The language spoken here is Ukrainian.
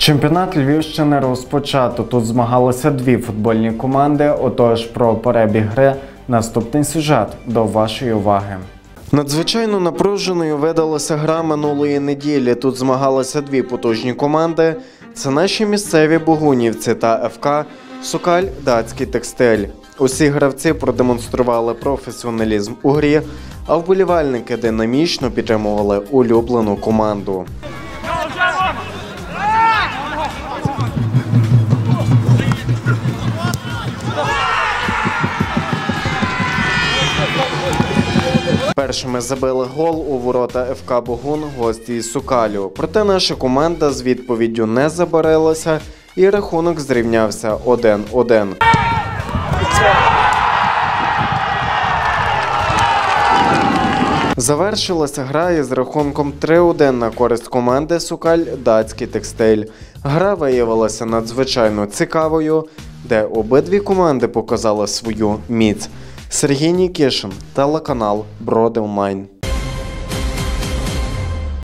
Чемпіонат Львівщини розпочато. Тут змагалися дві футбольні команди, отож про перебіг гри наступний сюжет до вашої уваги. Надзвичайно напруженою видалася гра минулої неділі. Тут змагалися дві потужні команди. Це наші місцеві Богунівці та ФК «Сокаль Дацький текстиль». Усі гравці продемонстрували професіоналізм у грі, а вболівальники динамічно підтримували улюблену команду. Першими забили гол у ворота ФК «Богун» гості із Сокалю. Проте наша команда з відповіддю не забарилася і рахунок зрівнявся 1-1. Завершилася гра із рахунком 3-1 на користь команди «Сокаль Дацький текстиль». Гра виявилася надзвичайно цікавою, де обидві команди показали свою міць. Сергій Нікішин, телеканал Броди Онлайн.